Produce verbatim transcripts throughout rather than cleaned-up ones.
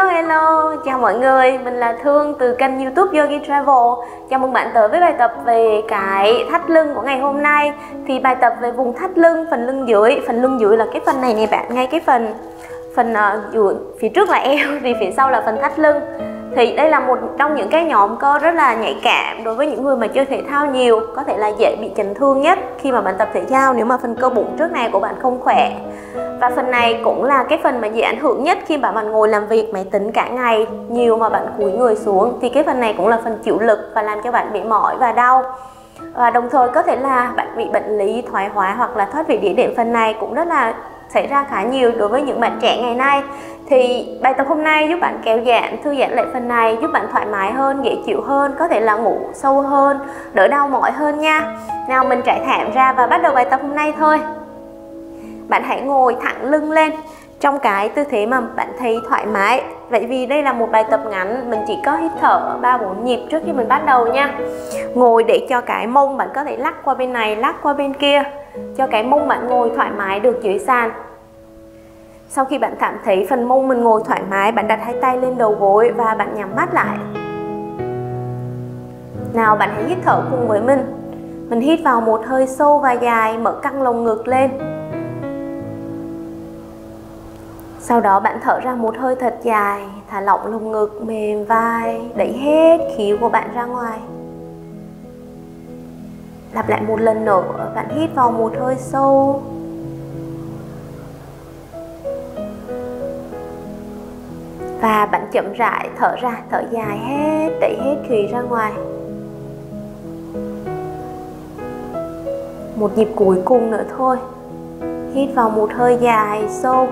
Hello, chào mọi người, mình là Thương từ kênh YouTube Yogi Travel. Chào mừng bạn tới với bài tập về cái thắt lưng của ngày hôm nay. Thì bài tập về vùng thắt lưng, phần lưng dưới. Phần lưng dưới là cái phần này nè bạn, ngay cái phần phần uh, dưới, phía trước là eo, thì phía sau là phần thắt lưng. Thì đây là một trong những cái nhóm cơ rất là nhạy cảm đối với những người mà chơi thể thao nhiều. Có thể là dễ bị chấn thương nhất khi mà bạn tập thể thao nếu mà phần cơ bụng trước này của bạn không khỏe. Và phần này cũng là cái phần mà dễ ảnh hưởng nhất khi mà bạn ngồi làm việc máy tính cả ngày nhiều mà bạn cúi người xuống. Thì cái phần này cũng là phần chịu lực và làm cho bạn bị mỏi và đau. Và đồng thời có thể là bạn bị bệnh lý thoái hóa hoặc là thoát vị đĩa đệm, phần này cũng rất là xảy ra khá nhiều đối với những bạn trẻ ngày nay. Thì bài tập hôm nay giúp bạn kéo giãn, thư giãn lại phần này, giúp bạn thoải mái hơn, dễ chịu hơn, có thể là ngủ sâu hơn, đỡ đau mỏi hơn nha. Nào mình trải thảm ra và bắt đầu bài tập hôm nay thôi. Bạn hãy ngồi thẳng lưng lên trong cái tư thế mà bạn thấy thoải mái. Vậy vì đây là một bài tập ngắn, mình chỉ có hít thở ba bốn nhịp trước khi mình bắt đầu nha. Ngồi để cho cái mông bạn có thể lắc qua bên này, lắc qua bên kia, cho cái mông bạn ngồi thoải mái được dưới sàn. Sau khi bạn cảm thấy phần mông mình ngồi thoải mái, bạn đặt hai tay lên đầu gối và bạn nhắm mắt lại. Nào bạn hãy hít thở cùng với mình. Mình hít vào một hơi sâu và dài, mở căng lồng ngực lên. Sau đó bạn thở ra một hơi thật dài, thả lỏng lồng ngực, mềm vai, đẩy hết khí của bạn ra ngoài. Lặp lại một lần nữa, bạn hít vào một hơi sâu. Và bạn chậm rãi thở ra, thở dài hết, đẩy hết khí ra ngoài. Một nhịp cuối cùng nữa thôi. Hít vào một hơi dài, sâu.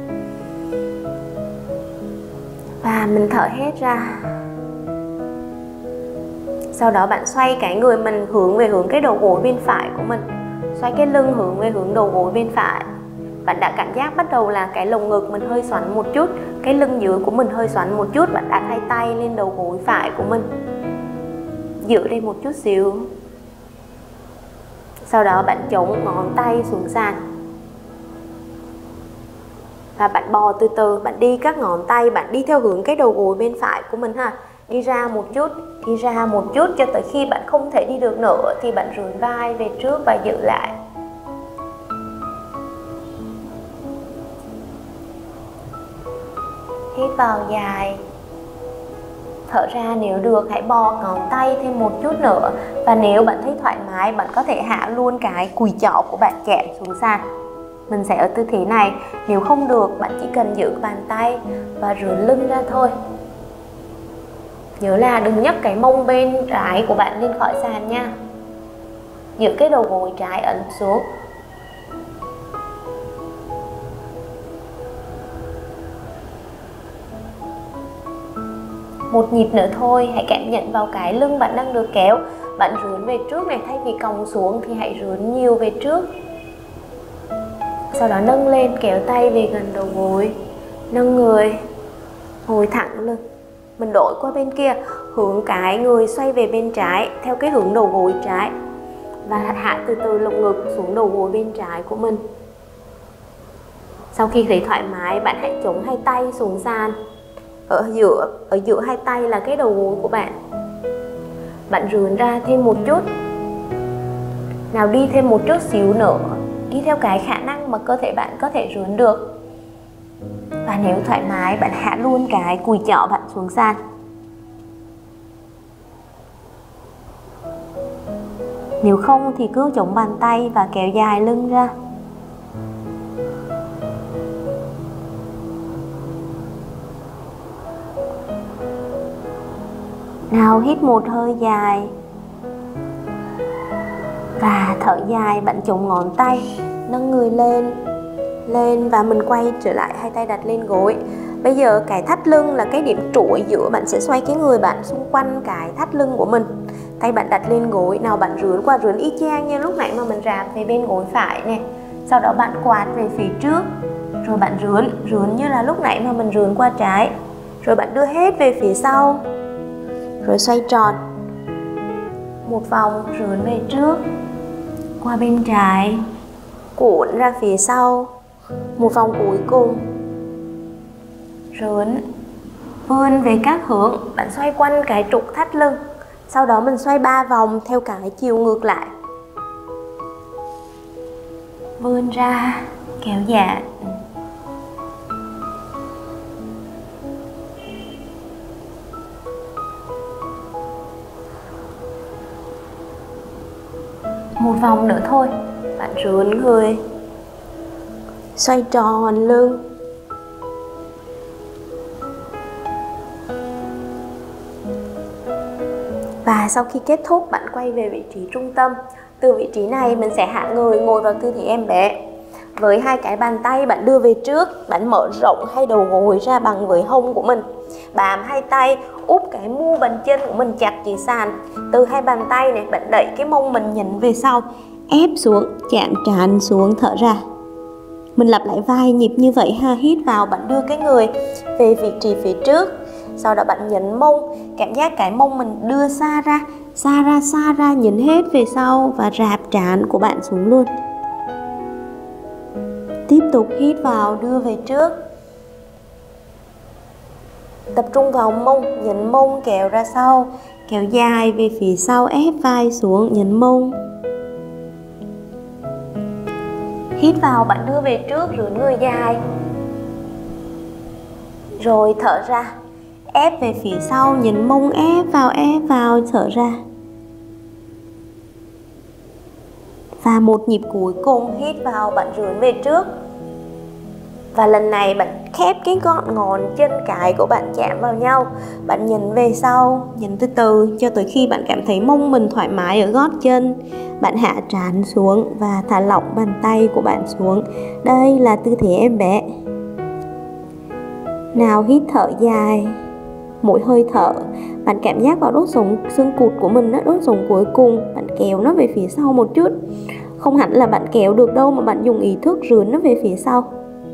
Và mình thở hết ra. Sau đó bạn xoay cái người mình hướng về hướng cái đầu gối bên phải của mình. Xoay cái lưng hướng về hướng đầu gối bên phải. Bạn đã cảm giác bắt đầu là cái lồng ngực mình hơi xoắn một chút, cái lưng dưới của mình hơi xoắn một chút. Bạn đặt hai tay lên đầu gối phải của mình, giữ đây một chút xíu. Sau đó bạn chống ngón tay xuống sàn. Và bạn bò từ từ, bạn đi các ngón tay, bạn đi theo hướng cái đầu gối bên phải của mình ha. Đi ra một chút, đi ra một chút cho tới khi bạn không thể đi được nữa thì bạn rướn vai về trước và giữ lại. Hít vào dài. Thở ra, nếu được hãy bò ngón tay thêm một chút nữa. Và nếu bạn thấy thoải mái, bạn có thể hạ luôn cái cùi chỏ của bạn chạm xuống sàn. Mình sẽ ở tư thế này. Nếu không được, bạn chỉ cần giữ bàn tay và rướn lưng ra thôi. Nhớ là đừng nhấc cái mông bên trái của bạn lên khỏi sàn nha. Giữ cái đầu gối trái ấn xuống. Một nhịp nữa thôi, hãy cảm nhận vào cái lưng bạn đang được kéo. Bạn rướn về trước này, thay vì còng xuống thì hãy rướn nhiều về trước. Sau đó nâng lên, kéo tay về gần đầu gối. Nâng người, ngồi thẳng lưng. Mình đổi qua bên kia, hướng cái người xoay về bên trái, theo cái hướng đầu gối trái. Và hạ từ từ lồng ngực xuống đầu gối bên trái của mình. Sau khi thấy thoải mái, bạn hãy chống hai tay xuống sàn. Ở giữa, ở giữa hai tay là cái đầu gối của bạn. Bạn rướn ra thêm một chút. Nào đi thêm một chút xíu nữa. Đi theo cái khả năng mà cơ thể bạn có thể rướn được. Và nếu thoải mái, bạn hạ luôn cái cùi chỏ bạn xuống sàn. Nếu không thì cứ chống bàn tay và kéo dài lưng ra. Nào hít một hơi dài. Và thở dài, bạn chống ngón tay, nâng người lên, lên và mình quay trở lại, hai tay đặt lên gối. Bây giờ cái thắt lưng là cái điểm trụ ở giữa, bạn sẽ xoay cái người bạn xung quanh cái thắt lưng của mình. Tay bạn đặt lên gối, nào bạn rướn qua rướn y chang như lúc nãy mà mình rạp về bên gối phải nè. Sau đó bạn quạt về phía trước, rồi bạn rướn, rướn như là lúc nãy mà mình rướn qua trái. Rồi bạn đưa hết về phía sau, rồi xoay tròn một vòng, rướn về trước, qua bên trái, cuộn ra phía sau, một vòng cuối cùng, rướn, Vươn về các hướng, bạn xoay quanh cái trục thắt lưng. Sau đó mình xoay ba vòng theo cái chiều ngược lại. Vươn ra, kéo giãn. Một vòng nữa thôi, bạn rướn người, xoay tròn lưng. Và sau khi kết thúc, bạn quay về vị trí trung tâm. Từ vị trí này mình sẽ hạ người ngồi vào tư thế em bé. Với hai cái bàn tay bạn đưa về trước, bạn mở rộng hai đầu gối ra bằng với hông của mình. Bám hai tay, úp cái mu bàn chân của mình chặt dưới sàn. Từ hai bàn tay này, bạn đẩy cái mông mình nhấn về sau, ép xuống, chạm trán xuống, thở ra. Mình lặp lại vài nhịp như vậy ha. Hít vào, bạn đưa cái người về vị trí phía trước. Sau đó bạn nhấn mông, cảm giác cái mông mình đưa xa ra, xa ra, xa ra, nhấn hết về sau và rạp trán của bạn xuống luôn. Tiếp tục hít vào, đưa về trước. Tập trung vào mông, nhấn mông kéo ra sau, kéo dài về phía sau, ép vai xuống, nhấn mông. Hít vào, bạn đưa về trước, rướn người dài. Rồi thở ra, ép về phía sau, nhấn mông, ép vào, ép vào, thở ra. Và một nhịp cuối cùng, hít vào, bạn rướn về trước. Và lần này bạn khép cái gọn ngón chân cái của bạn chạm vào nhau. Bạn nhấn về sau, nhấn từ từ cho tới khi bạn cảm thấy mông mình thoải mái ở gót chân. Bạn hạ trán xuống và thả lỏng bàn tay của bạn xuống. Đây là tư thế em bé. Nào, hít thở dài. Mỗi hơi thở, bạn cảm giác vào đốt sống xương cụt của mình, đó, đốt sống cuối cùng. Bạn kéo nó về phía sau một chút. Không hẳn là bạn kéo được đâu, mà bạn dùng ý thức rướn nó về phía sau.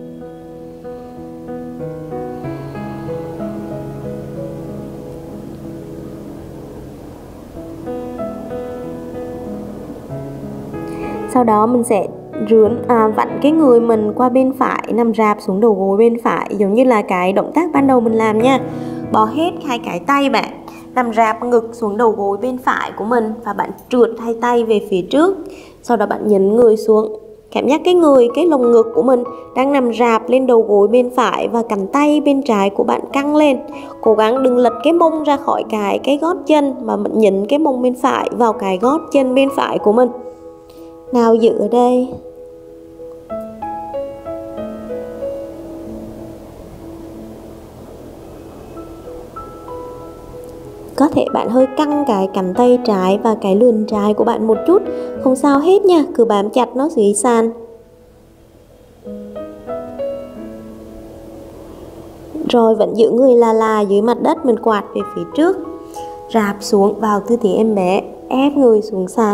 Sau đó mình sẽ rướn à, vặn cái người mình qua bên phải, nằm rạp xuống đầu gối bên phải, giống như là cái động tác ban đầu mình làm nha. Bỏ hết hai cái tay bạn, nằm rạp ngực xuống đầu gối bên phải của mình và bạn trượt hai tay về phía trước. Sau đó bạn nhấn người xuống. Cảm giác cái người, cái lồng ngực của mình đang nằm rạp lên đầu gối bên phải và cẳng tay bên trái của bạn căng lên. Cố gắng đừng lật cái mông ra khỏi cái cái gót chân mà bạn nhấn cái mông bên phải vào cái gót chân bên phải của mình. Nào, giữ ở đây. Có thể bạn hơi căng cái cẳng tay trái và cái lườn trái của bạn một chút, không sao hết nha, cứ bám chặt nó dưới sàn. Rồi vẫn giữ người là là dưới mặt đất, mình quạt về phía trước. Rạp xuống vào tư thế em bé, ép người xuống sàn.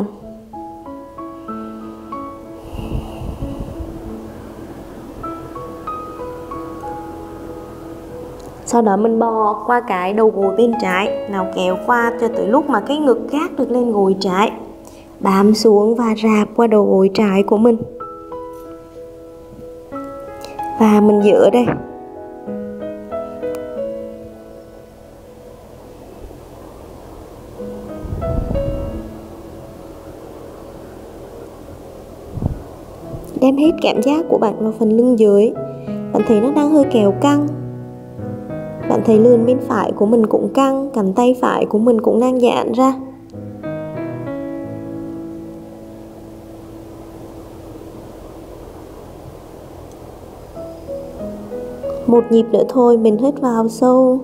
Sau đó mình bò qua cái đầu gối bên trái. Nào, kéo qua cho tới lúc mà cái ngực gác được lên gối trái. Bám xuống và rạp qua đầu gối trái của mình. Và mình giữ ở đây. Đem hết cảm giác của bạn vào phần lưng dưới. Bạn thấy nó đang hơi kéo căng. Bạn thấy lườn bên phải của mình cũng căng, cẳng tay phải của mình cũng đang giãn ra. Một nhịp nữa thôi, mình hít vào sâu.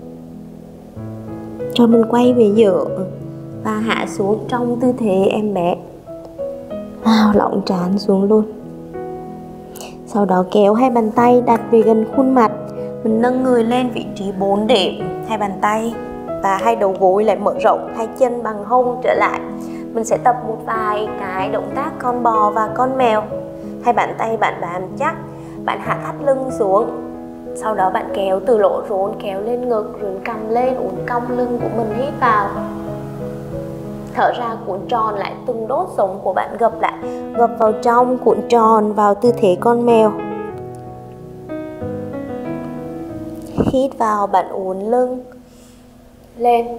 Cho mình quay về giữa và hạ xuống trong tư thế em bé. Nào, lỏng trán xuống luôn. Sau đó kéo hai bàn tay đặt về gần khuôn mặt. Mình nâng người lên vị trí bốn điểm, hai bàn tay và hai đầu gối lại mở rộng, hai chân bằng hông trở lại. Mình sẽ tập một vài cái động tác con bò và con mèo. Hai bàn tay bạn bám chắc, bạn hạ thắt lưng xuống. Sau đó bạn kéo từ lỗ rốn kéo lên ngực, rồi cầm lên, uốn cong lưng của mình, hít vào. Thở ra, cuộn tròn lại từng đốt sống của bạn, gập lại, gập vào trong, cuộn tròn vào tư thế con mèo. Hít vào, bạn uốn lưng lên.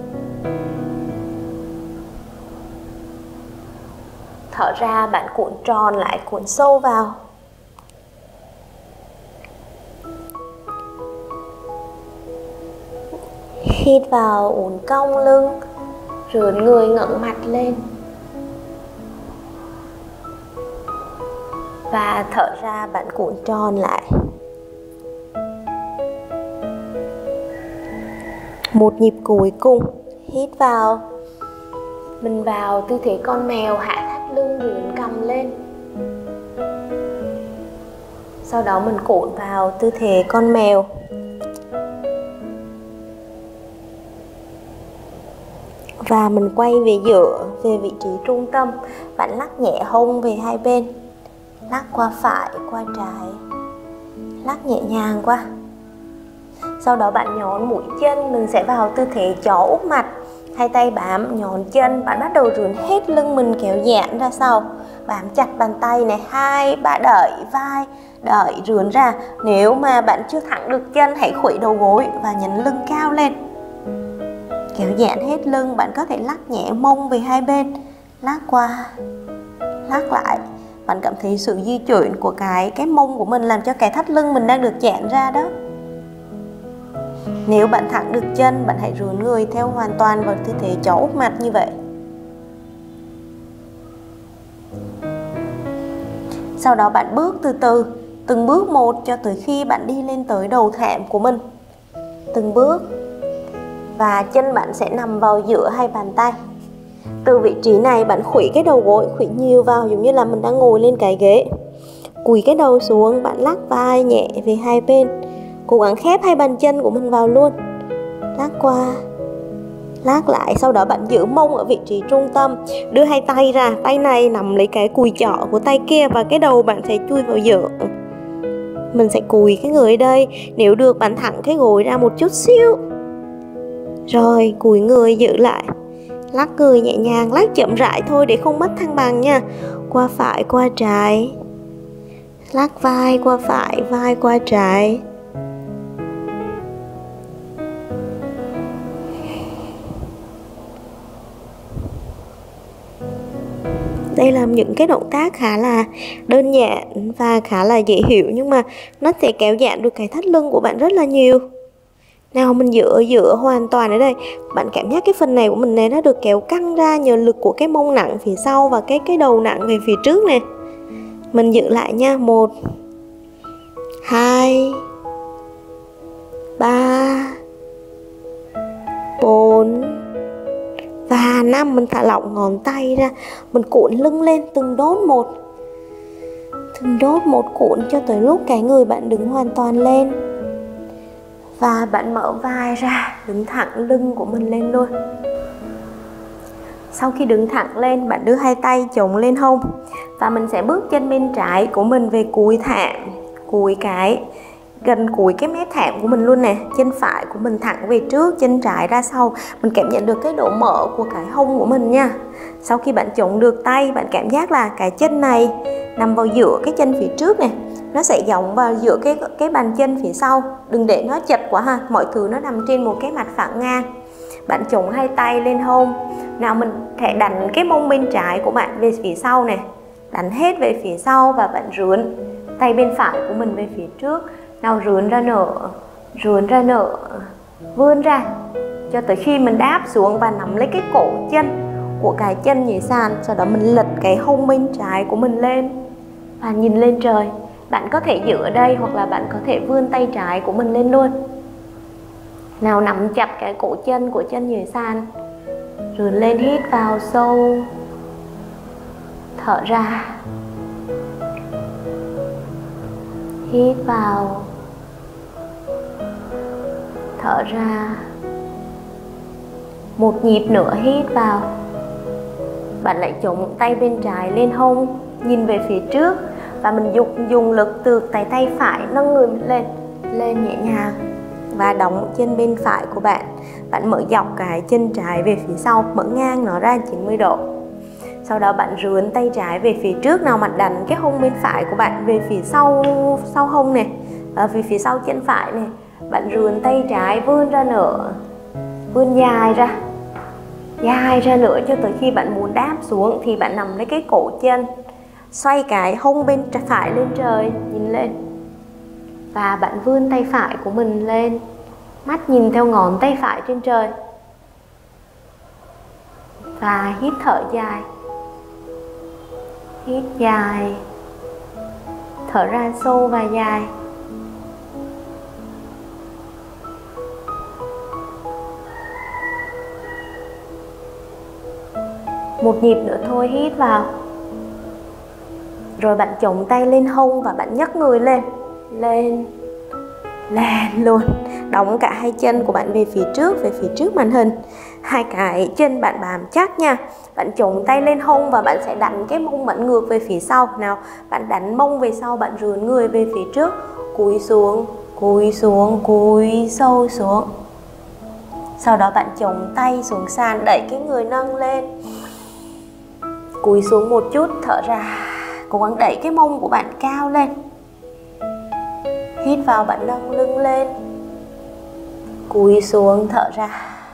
Thở ra, bạn cuộn tròn lại, cuộn sâu vào. Hít vào, uốn cong lưng, rướn người, ngẩng mặt lên. Và thở ra, bạn cuộn tròn lại. Một nhịp cuối cùng. Hít vào, mình vào tư thế con mèo, hạ thắt lưng, rướn cằm lên. Sau đó mình cuộn vào tư thế con mèo. Và mình quay về giữa, về vị trí trung tâm. Bạn lắc nhẹ hông về hai bên. Lắc qua phải, qua trái. Lắc nhẹ nhàng qua. Sau đó bạn nhón mũi chân, mình sẽ vào tư thế chó úp mặt. Hai tay bám, nhón chân, bạn bắt đầu rướn hết lưng mình, kéo giãn ra sau. Bám chặt bàn tay này, hai, ba, đẩy vai, đẩy rướn ra. Nếu mà bạn chưa thẳng được chân, hãy khuỵu đầu gối và nhấn lưng cao lên. Kéo giãn hết lưng, bạn có thể lắc nhẹ mông về hai bên. Lắc qua, lắc lại. Bạn cảm thấy sự di chuyển của cái, cái mông của mình làm cho cái thắt lưng mình đang được giãn ra đó. Nếu bạn thẳng được chân, bạn hãy rướn người theo hoàn toàn vào tư thế chó úp mặt như vậy. Sau đó bạn bước từ từ, từng bước một cho tới khi bạn đi lên tới đầu thảm của mình. Từng bước. Và chân bạn sẽ nằm vào giữa hai bàn tay. Từ vị trí này bạn khuỵu cái đầu gối, khuỵu nhiều vào giống như là mình đang ngồi lên cái ghế. Cúi cái đầu xuống, bạn lắc vai nhẹ về hai bên. Cố gắng khép hai bàn chân của mình vào luôn. Lắc qua, lắc lại. Sau đó bạn giữ mông ở vị trí trung tâm. Đưa hai tay ra, tay này nắm lấy cái cùi chỏ của tay kia. Và cái đầu bạn sẽ chui vào giữa. Mình sẽ cùi cái người ở đây. Nếu được bạn thẳng cái gối ra một chút xíu. Rồi cúi người giữ lại. Lắc người nhẹ nhàng, lắc chậm rãi thôi để không mất thăng bằng nha. Qua phải, qua trái. Lắc vai qua phải, vai qua trái. Đây là những cái động tác khá là đơn giản và khá là dễ hiểu, nhưng mà nó sẽ kéo giãn được cái thắt lưng của bạn rất là nhiều. Nào, mình giữ ở giữa hoàn toàn ở đây. Bạn cảm giác cái phần này của mình này nó được kéo căng ra nhờ lực của cái mông nặng phía sau và cái cái đầu nặng về phía trước này. Mình giữ lại nha. Một, hai, ba, bốn và năm. Mình thả lỏng ngón tay ra. Mình cuộn lưng lên từng đốt một. Từng đốt một cuộn cho tới lúc cái người bạn đứng hoàn toàn lên. Và bạn mở vai ra, đứng thẳng lưng của mình lên luôn. Sau khi đứng thẳng lên, bạn đưa hai tay chồng lên hông. Và mình sẽ bước chân bên trái của mình về cuối thảm. Cuối cái, gần cuối cái mép thảm của mình luôn nè. Chân phải của mình thẳng về trước, chân trái ra sau. Mình cảm nhận được cái độ mở của cái hông của mình nha. Sau khi bạn chống được tay, bạn cảm giác là cái chân này nằm vào giữa cái chân phía trước này. Nó sẽ giống vào giữa cái, cái bàn chân phía sau. Đừng để nó chật quá ha. Mọi thứ nó nằm trên một cái mặt phẳng ngang. Bạn chống hai tay lên hông. Nào, mình sẽ đánh cái mông bên trái của bạn về phía sau này. Đánh hết về phía sau và bạn rướn tay bên phải của mình về phía trước. Nào, rướn ra nở, rướn ra nở, vươn ra cho tới khi mình đáp xuống và nắm lấy cái cổ chân của cái chân dưới sàn. Sau đó mình lật cái hông bên trái của mình lên và nhìn lên trời. Bạn có thể giữ ở đây hoặc là bạn có thể vươn tay trái của mình lên luôn. Nào, nắm chặt cái cổ chân của chân dưới sàn. Rướn lên, hít vào sâu. Thở ra. Hít vào. Thở ra. Một nhịp nữa hít vào. Bạn lại chống tay bên trái lên hông, nhìn về phía trước. Và mình dùng, dùng lực từ tay tay phải nâng người mình lên. Lên nhẹ nhàng. Và đóng chân bên phải của bạn. Bạn mở dọc cái chân trái về phía sau, mở ngang nó ra chín mươi độ. Sau đó bạn rướn tay trái về phía trước. Nào, bạn đánh cái hông bên phải của bạn về phía sau sau hông này, à, về phía sau chân phải này. Bạn rườn tay trái vươn ra nữa, vươn dài ra, dài ra nữa cho tới khi bạn muốn đáp xuống thì bạn nằm lấy cái cổ chân, xoay cái hông bên phải lên trời, nhìn lên. Và bạn vươn tay phải của mình lên, mắt nhìn theo ngón tay phải trên trời. Và hít thở dài, hít dài, thở ra sâu và dài. Một nhịp nữa thôi, hít vào. Rồi bạn chồng tay lên hông và bạn nhấc người lên, lên, lên luôn. Đóng cả hai chân của bạn về phía trước, về phía trước màn hình. Hai cái chân bạn bám chắc nha. Bạn chồng tay lên hông và bạn sẽ đánh cái mông bạn ngược về phía sau. Nào, bạn đánh mông về sau, bạn rướn người về phía trước. Cúi xuống, cúi xuống, cúi sâu xuống. Sau đó bạn chồng tay xuống sàn, đẩy cái người nâng lên. Cúi xuống một chút, thở ra. Cố gắng đẩy cái mông của bạn cao lên. Hít vào, bạn nâng lưng lên. Cúi xuống, thở ra.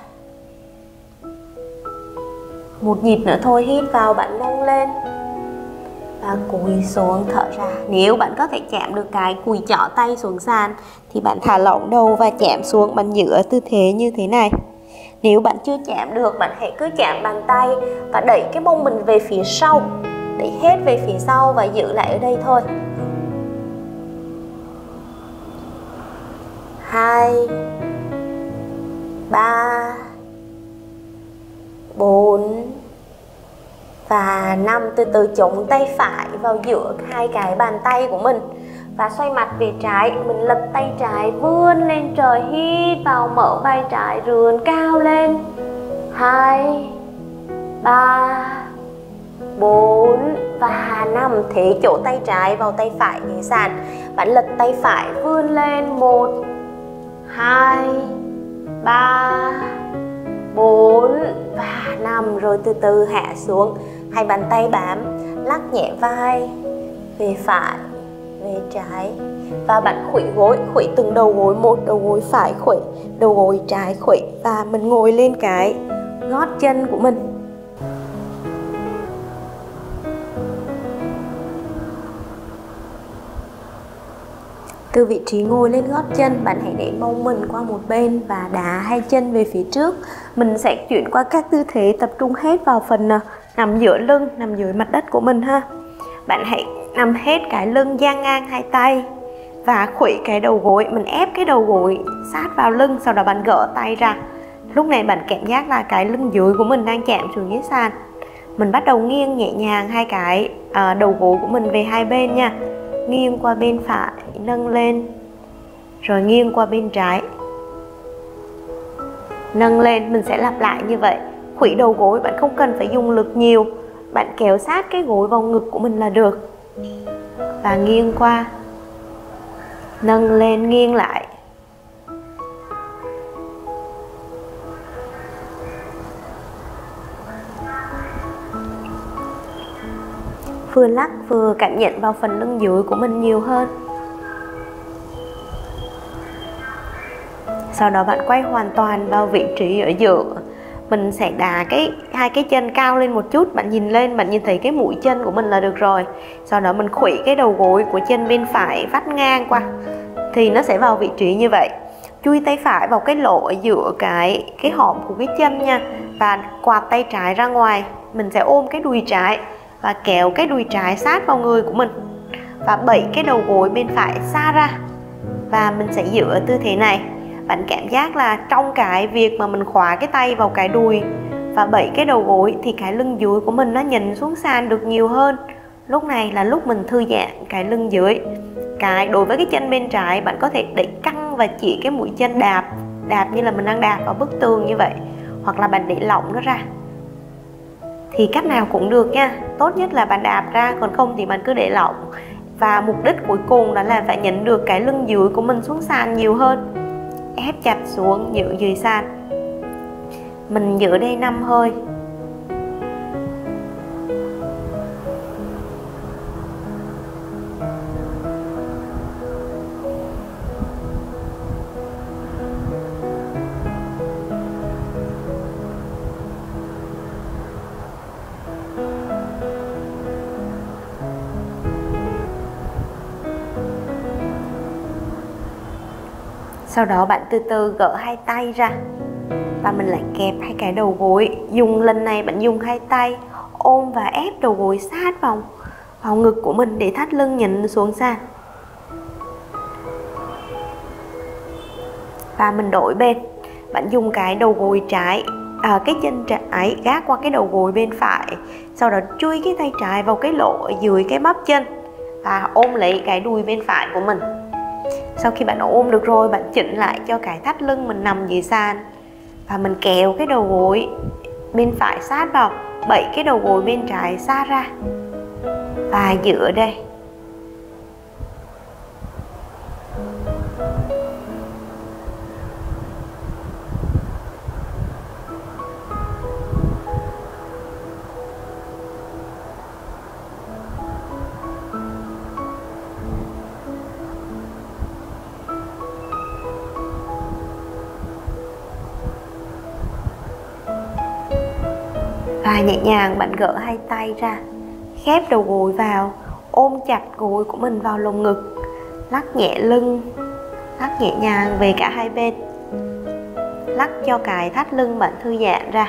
Một nhịp nữa thôi, hít vào, bạn nâng lên. Và cúi xuống, thở ra. Nếu bạn có thể chạm được cái cùi chỏ tay xuống sàn thì bạn thả lỏng đầu và chạm xuống. Bạn giữ ở tư thế như thế này. Nếu bạn chưa chạm được, bạn hãy cứ chạm bàn tay và đẩy cái mông mình về phía sau. Đẩy hết về phía sau và giữ lại ở đây thôi. Hai, ba, bốn và năm. Từ từ chống tay phải vào giữa hai cái bàn tay của mình và xoay mặt về trái. Mình lật tay trái vươn lên trời, hít vào, mở vai trái rườn cao lên. Hai, ba, bốn và năm. Thế chỗ tay trái vào tay phải ghế sàn. Bạn lật tay phải vươn lên. Một, hai, ba, bốn và năm. Rồi từ từ hạ xuống. Hai bàn tay bám, lắc nhẹ vai về phải, về trái. Và bạn khuỵu gối, khuỵu từng đầu gối một. Đầu gối phải khuỵu, đầu gối trái khuỵu. Và mình ngồi lên cái gót chân của mình. Từ vị trí ngồi lên gót chân, bạn hãy để mông mình qua một bên và đá hai chân về phía trước. Mình sẽ chuyển qua các tư thế, tập trung hết vào phần nằm giữa lưng, nằm dưới mặt đất của mình ha. Bạn hãy nằm hết cái lưng, dang ngang hai tay và khuỵu cái đầu gối. Mình ép cái đầu gối sát vào lưng, sau đó bạn gỡ tay ra. Lúc này bạn cảm giác là cái lưng dưới của mình đang chạm xuống ghế sàn. Mình bắt đầu nghiêng nhẹ nhàng hai cái à, đầu gối của mình về hai bên nha. Nghiêng qua bên phải, nâng lên. Rồi nghiêng qua bên trái, nâng lên. Mình sẽ lặp lại như vậy. Khuỵu đầu gối, bạn không cần phải dùng lực nhiều. Bạn kéo sát cái gối vào ngực của mình là được. Và nghiêng qua, nâng lên, nghiêng lại. Vừa lắc vừa cảm nhận vào phần lưng dưới của mình nhiều hơn. Sau đó bạn quay hoàn toàn vào vị trí ở giữa. Mình sẽ đá cái hai cái chân cao lên một chút. Bạn nhìn lên, bạn nhìn thấy cái mũi chân của mình là được rồi. Sau đó mình khuỵu cái đầu gối của chân bên phải vắt ngang qua. Thì nó sẽ vào vị trí như vậy. Chui tay phải vào cái lỗ ở giữa cái, cái hõm của cái chân nha. Và quạt tay trái ra ngoài. Mình sẽ ôm cái đùi trái và kéo cái đùi trái sát vào người của mình. Và đẩy cái đầu gối bên phải xa ra. Và mình sẽ giữ ở tư thế này. Bạn cảm giác là trong cái việc mà mình khóa cái tay vào cái đùi và đẩy cái đầu gối thì cái lưng dưới của mình nó nhìn xuống sàn được nhiều hơn. Lúc này là lúc mình thư giãn cái lưng dưới. Cái đối với cái chân bên trái, bạn có thể đẩy căng và chỉ cái mũi chân đạp. Đạp như là mình đang đạp vào bức tường như vậy. Hoặc là bạn để lỏng nó ra. Thì cách nào cũng được nha. Tốt nhất là bạn đạp ra, còn không thì bạn cứ để lỏng. Và mục đích cuối cùng đó là phải nhận được cái lưng dưới của mình xuống sàn nhiều hơn. Ép chặt xuống, giữ dưới sàn. Mình giữ đây năm hơi. Sau đó bạn từ từ gỡ hai tay ra và mình lại kẹp hai cái đầu gối. Dùng lần này bạn dùng hai tay ôm và ép đầu gối sát vào vào ngực của mình để thắt lưng nhấn xuống sàn. Và mình đổi bên. Bạn dùng cái đầu gối trái, à, cái chân trái gác qua cái đầu gối bên phải. Sau đó chui cái tay trái vào cái lỗ ở dưới cái bắp chân và ôm lấy cái đùi bên phải của mình. Sau khi bạn ôm được rồi, bạn chỉnh lại cho cái thắt lưng mình nằm dưới sàn. Và mình kéo cái đầu gối bên phải sát vào, đẩy cái đầu gối bên trái sát ra. Và giữ ở đây. Và nhẹ nhàng bạn gỡ hai tay ra, khép đầu gối vào, ôm chặt gối của mình vào lồng ngực, lắc nhẹ lưng, lắc nhẹ nhàng về cả hai bên, lắc cho cái thắt lưng bạn thư giãn ra.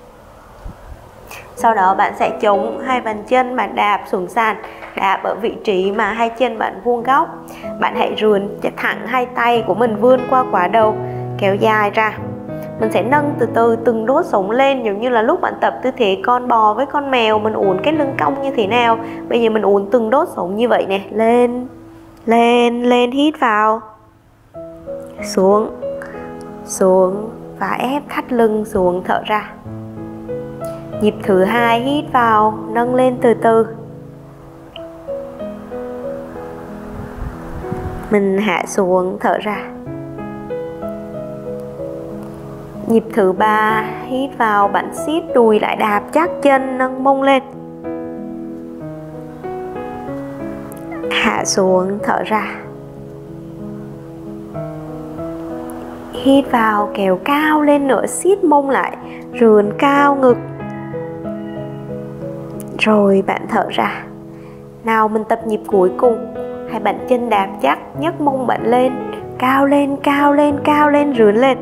Sau đó bạn sẽ chống hai bàn chân mà đạp xuống sàn, đạp ở vị trí mà hai chân bạn vuông góc. Bạn hãy rườn thẳng hai tay của mình vươn qua quả đầu, kéo dài ra. Mình sẽ nâng từ từ từng đốt sống lên, giống như là lúc bạn tập tư thế con bò với con mèo, mình uốn cái lưng cong như thế nào. Bây giờ mình uốn từng đốt sống như vậy nè, lên, lên, lên, hít vào, xuống, xuống và ép thắt lưng xuống, thở ra. Nhịp thứ hai, hít vào, nâng lên từ từ. Mình hạ xuống, thở ra. Nhịp thứ ba, hít vào, bạn siết đùi lại, đạp chắc chân, nâng mông lên. Hạ xuống, thở ra. Hít vào, kéo cao lên nữa, siết mông lại, rườn cao ngực. Rồi bạn thở ra. Nào mình tập nhịp cuối cùng. Hai bàn chân đạp chắc, nhấc mông bạn lên, cao lên, cao lên, cao lên, rướn lên.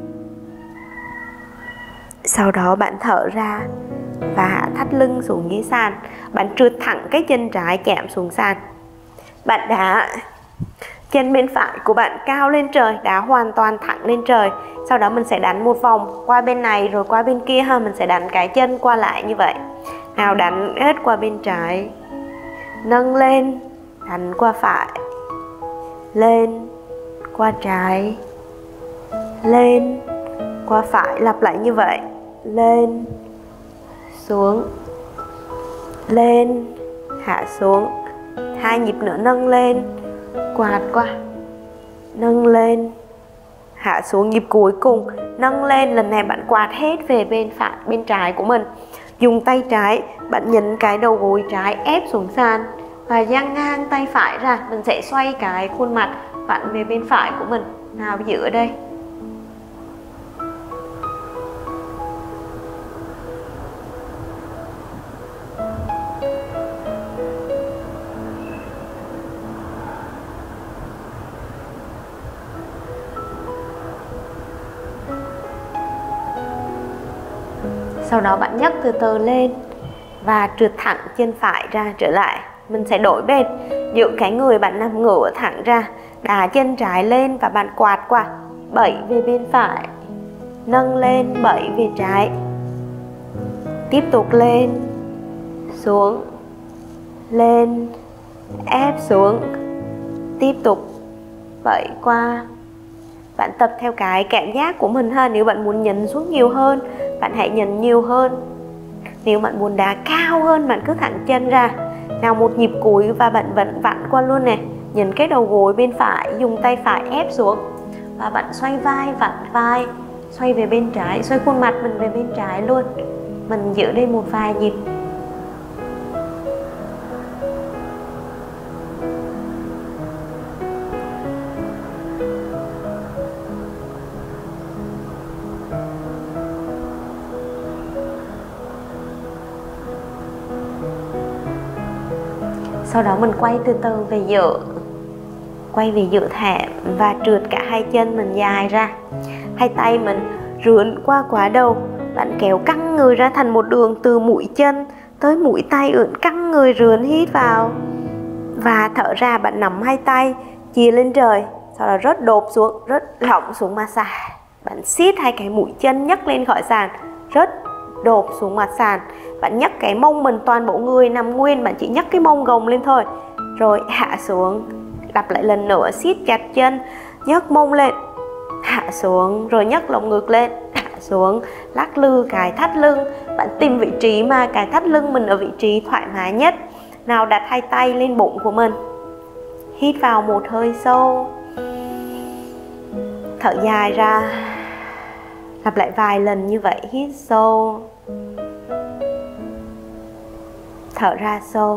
Sau đó bạn thở ra và hạ thắt lưng xuống dưới sàn. Bạn trượt thẳng cái chân trái chạm xuống sàn. Bạn đá chân bên phải của bạn cao lên trời, đá hoàn toàn thẳng lên trời. Sau đó mình sẽ đánh một vòng qua bên này rồi qua bên kia ha. Mình sẽ đánh cái chân qua lại như vậy. Nào đánh hết qua bên trái, nâng lên, đánh qua phải, lên, qua trái, lên, qua phải, lặp lại như vậy. Lên, xuống, lên, hạ xuống. Hai nhịp nữa, nâng lên, quạt qua, nâng lên, hạ xuống. Nhịp cuối cùng, nâng lên, lần này bạn quạt hết về bên phải, bên trái của mình. Dùng tay trái, bạn nhấn cái đầu gối trái ép xuống sàn và dang ngang tay phải ra. Mình sẽ xoay cái khuôn mặt vặn về bên phải của mình. Nào, giữ ở đây. Sau đó bạn nhấc từ từ lên và trượt thẳng chân phải ra trở lại. Mình sẽ đổi bên, giữ cái người bạn nằm ngửa thẳng ra, đá chân trái lên và bạn quạt qua, đẩy về bên phải, nâng lên, đẩy về trái. Tiếp tục lên, xuống, lên, ép xuống, tiếp tục đẩy qua. Bạn tập theo cái cảm giác của mình ha. Nếu bạn muốn nhấn xuống nhiều hơn, bạn hãy nhấn nhiều hơn. Nếu bạn muốn đá cao hơn, bạn cứ thẳng chân ra. Nào, một nhịp cuối và bạn vẫn vặn qua luôn nè. Nhấn cái đầu gối bên phải, dùng tay phải ép xuống. Và bạn xoay vai, vặn vai, xoay về bên trái, xoay khuôn mặt mình về bên trái luôn. Mình giữ đây một vài nhịp. Sau đó mình quay từ từ về giữa. quay về giữa thảm và trượt cả hai chân mình dài ra. Hai tay mình rướn qua quả đầu. Bạn kéo căng người ra thành một đường từ mũi chân tới mũi tay, ưỡn căng người rướn, hít vào và thở ra. Bạn nắm hai tay chia lên trời, sau đó rớt đột xuống, rớt lỏng xuống mặt sàn. Bạn siết hai cái mũi chân nhấc lên khỏi sàn, rớt đột xuống mặt sàn. Bạn nhấc cái mông mình, toàn bộ người nằm nguyên, bạn chỉ nhấc cái mông gồng lên thôi, rồi hạ xuống. Lặp lại lần nữa, siết chặt chân, nhấc mông lên, hạ xuống, rồi nhấc lồng ngực lên, hạ xuống, lắc lư cái thắt lưng. Bạn tìm vị trí mà cái thắt lưng mình ở vị trí thoải mái nhất. Nào, đặt hai tay lên bụng của mình, hít vào một hơi sâu, thở dài ra. Lặp lại vài lần như vậy, hít sâu, thở ra sâu.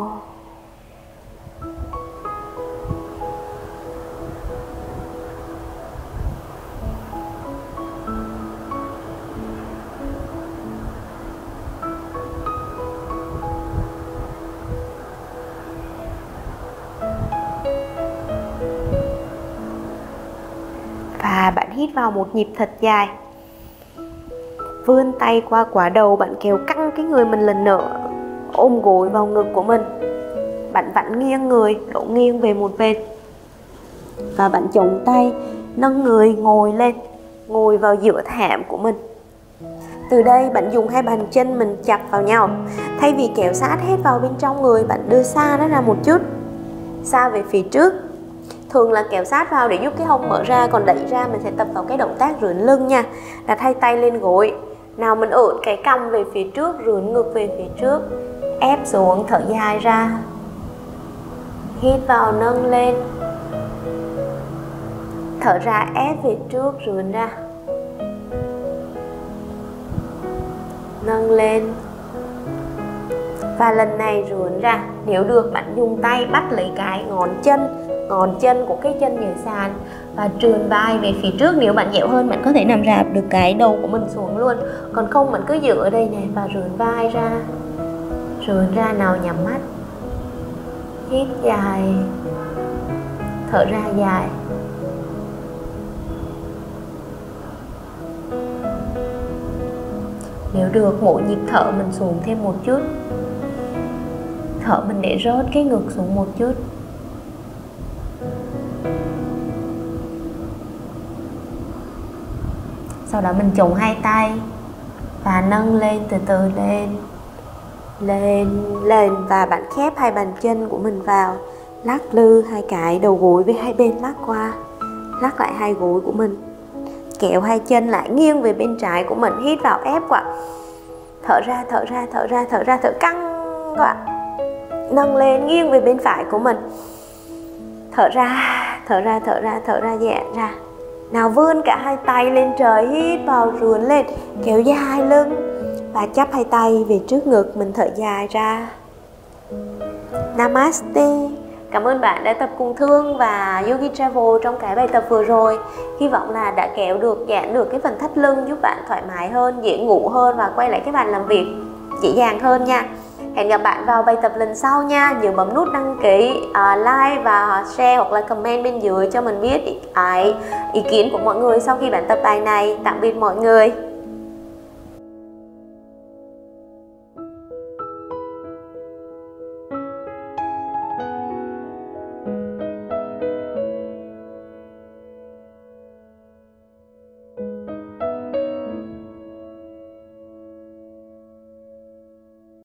Và bạn hít vào một nhịp thật dài. Vươn tay qua quả đầu, bạn kéo căng cái người mình lần nữa, ôm gối vào ngực của mình. Bạn vặn nghiêng người, đổ nghiêng về một bên. Và bạn chống tay, nâng người ngồi lên, ngồi vào giữa thảm của mình. Từ đây bạn dùng hai bàn chân mình chập vào nhau. Thay vì kéo sát hết vào bên trong người, bạn đưa xa nó ra một chút, xa về phía trước. Thường là kéo sát vào để giúp cái hông mở ra, còn đẩy ra mình sẽ tập vào cái động tác rướn lưng nha. Đặt hai tay lên gối. Nào, mình ưỡn cái cằm về phía trước, rướn ngực về phía trước, ép xuống, thở dài ra. Hít vào, nâng lên, thở ra, ép về trước, rướn ra, nâng lên. Và lần này rướn ra. Nếu được, bạn dùng tay bắt lấy cái ngón chân, ngón chân của cái chân dưới sàn và trườn vai về phía trước. Nếu bạn dẻo hơn, bạn có thể nằm rạp được cái đầu của mình xuống luôn. Còn không, bạn cứ giữ ở đây này và rướn vai ra, rướn ra. Nào, nhắm mắt, hít dài, thở ra dài. Nếu được, mỗi nhịp thở mình xuống thêm một chút. Thở mình để rớt cái ngực xuống một chút. Sau đó mình chống hai tay và nâng lên, từ từ lên, lên, lên. Và bạn khép hai bàn chân của mình vào, lắc lư hai cái đầu gối với hai bên, lắc qua, lắc lại hai gối của mình. Kéo hai chân lại nghiêng về bên trái của mình, hít vào, ép quả. Thở ra, thở ra, thở ra, thở ra, thở căng quả. Nâng lên, nghiêng về bên phải của mình. Thở ra, thở ra, thở ra, thở ra, giãn ra. Nào, vươn cả hai tay lên trời, hít vào, rướn lên, kéo dài lưng và chắp hai tay về trước ngực, mình thở dài ra. Namaste. Cảm ơn bạn đã tập cùng Thương và Yogi Travel trong cái bài tập vừa rồi. Hy vọng là đã kéo được, giãn được cái phần thắt lưng, giúp bạn thoải mái hơn, dễ ngủ hơn và quay lại cái bàn làm việc dễ dàng hơn nha. Hẹn gặp bạn vào bài tập lần sau nha. Nhớ bấm nút đăng ký, uh, like và share hoặc là comment bên dưới cho mình biết ý, ý kiến của mọi người sau khi bạn tập bài này. Tạm biệt mọi người.